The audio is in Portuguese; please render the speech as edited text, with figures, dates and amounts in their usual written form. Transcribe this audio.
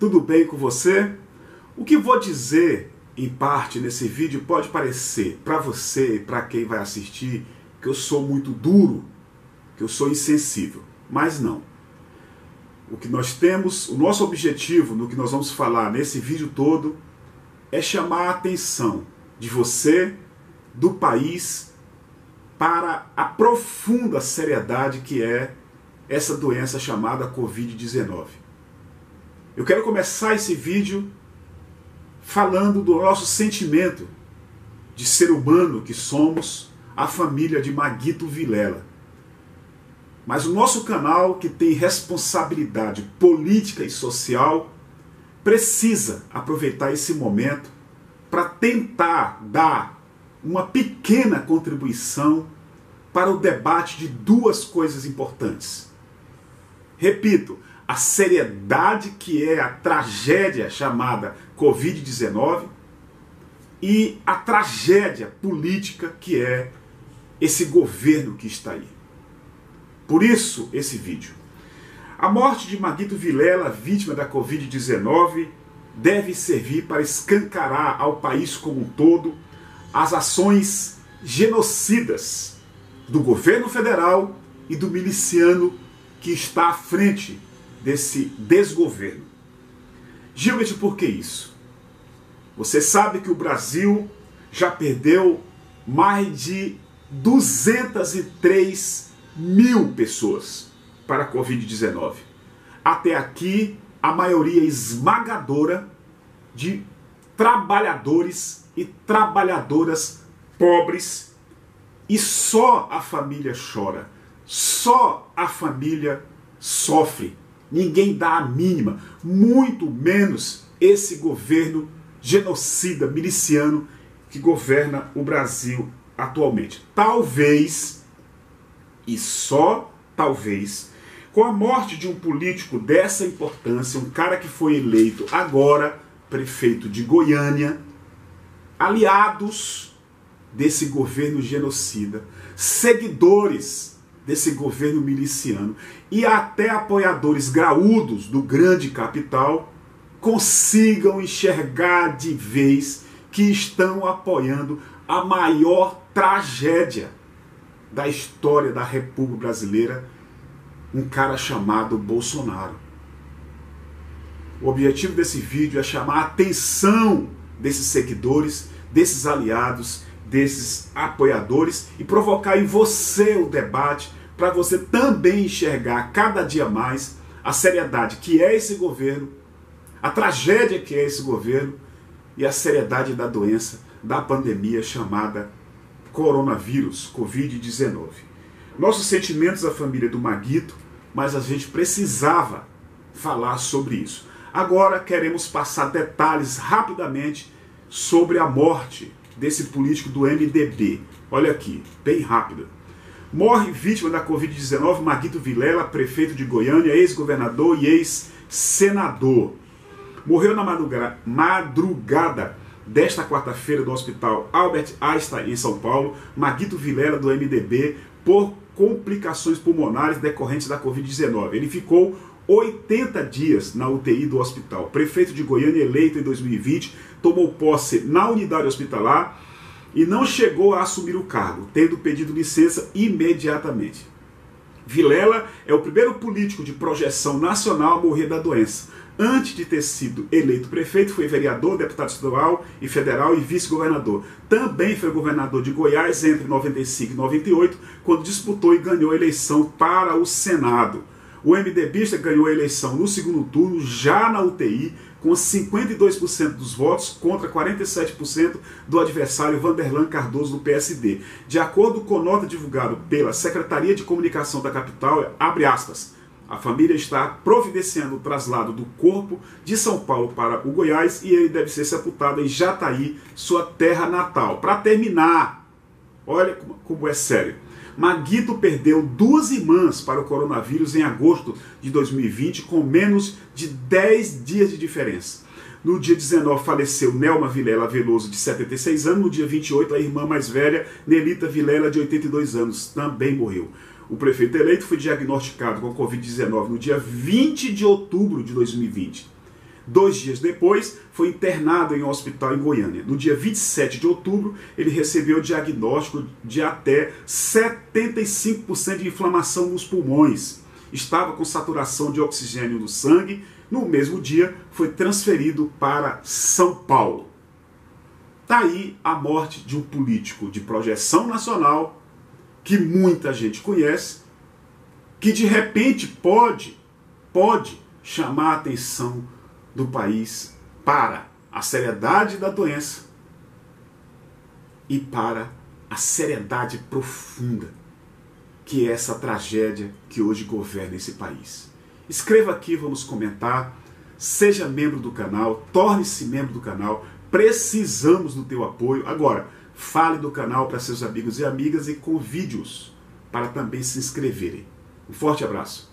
tudo bem com você? O que vou dizer, em parte, nesse vídeo pode parecer para você e para quem vai assistir que eu sou muito duro, que eu sou insensível, mas não. O que nós temos, o nosso objetivo no que nós vamos falar nesse vídeo todo é chamar a atenção de você, do país, para a profunda seriedade que é essa doença chamada Covid-19. Eu quero começar esse vídeo falando do nosso sentimento de ser humano que somos, a família de Maguito Vilela. Mas o nosso canal, que tem responsabilidade política e social, precisa aproveitar esse momento para tentar dar uma pequena contribuição para o debate de duas coisas importantes. Repito, a seriedade que é a tragédia chamada Covid-19 e a tragédia política que é esse governo que está aí. Por isso, esse vídeo. A morte de Maguito Vilela, vítima da Covid-19, deve servir para escancarar ao país como um todo as ações genocidas do governo federal e do miliciano que está à frente desse desgoverno. Gilbert, por que isso? Você sabe que o Brasil já perdeu mais de 203 mil pessoas para a Covid-19. Até aqui, a maioria esmagadora de trabalhadores e trabalhadoras pobres, e só a família chora, só a família sofre. Ninguém dá a mínima, muito menos esse governo genocida, miliciano que governa o Brasil atualmente. Talvez, e só talvez, com a morte de um político dessa importância, um cara que foi eleito agora prefeito de Goiânia, aliados desse governo genocida, seguidores desse governo miliciano e até apoiadores graúdos do grande capital consigam enxergar de vez que estão apoiando a maior tragédia da história da República Brasileira, um cara chamado Bolsonaro. O objetivo desse vídeo é chamar a atenção desses seguidores, desses aliados, desses apoiadores e provocar em você o debate para você também enxergar cada dia mais a seriedade que é esse governo, a tragédia que é esse governo e a seriedade da doença, da pandemia chamada coronavírus, Covid-19. Nossos sentimentos à família do Maguito, mas a gente precisava falar sobre isso. Agora queremos passar detalhes rapidamente sobre a morte desse político do MDB. Olha aqui, bem rápido. Morre vítima da Covid-19 Maguito Vilela, prefeito de Goiânia, ex-governador e ex-senador. Morreu na madrugada desta quarta-feira do Hospital Albert Einstein, em São Paulo, Maguito Vilela, do MDB, por complicações pulmonares decorrentes da Covid-19. Ele ficou 80 dias na UTI do hospital. Prefeito de Goiânia, eleito em 2020, tomou posse na unidade hospitalar e não chegou a assumir o cargo, tendo pedido licença imediatamente. Vilela é o primeiro político de projeção nacional a morrer da doença. Antes de ter sido eleito prefeito, foi vereador, deputado estadual e federal e vice-governador. Também foi governador de Goiás entre 95 e 98, quando disputou e ganhou a eleição para o Senado. O MDBista ganhou a eleição no segundo turno, já na UTI, com 52% dos votos contra 47% do adversário Vanderlan Cardoso, do PSD. De acordo com nota divulgada pela Secretaria de Comunicação da capital, abre aspas, a família está providenciando o traslado do corpo de São Paulo para o Goiás e ele deve ser sepultado em Jataí, sua terra natal. Para terminar, olha como é sério. Maguito perdeu 2 irmãs para o coronavírus em agosto de 2020, com menos de 10 dias de diferença. No dia 19 faleceu Nelma Vilela Veloso, de 76 anos. No dia 28, a irmã mais velha, Nelita Vilela, de 82 anos, também morreu. O prefeito eleito foi diagnosticado com Covid-19 no dia 20 de outubro de 2020. 2 dias depois, foi internado em um hospital em Goiânia. No dia 27 de outubro, ele recebeu o diagnóstico de até 75% de inflamação nos pulmões. Estava com saturação de oxigênio no sangue. No mesmo dia, foi transferido para São Paulo. Está aí a morte de um político de projeção nacional, que muita gente conhece, que de repente pode chamar a atenção do país para a seriedade da doença e para a seriedade profunda que é essa tragédia que hoje governa esse país. Escreva aqui, vamos comentar, seja membro do canal, torne-se membro do canal, precisamos do teu apoio. Agora, fale do canal para seus amigos e amigas e convide-os para também se inscreverem. Um forte abraço.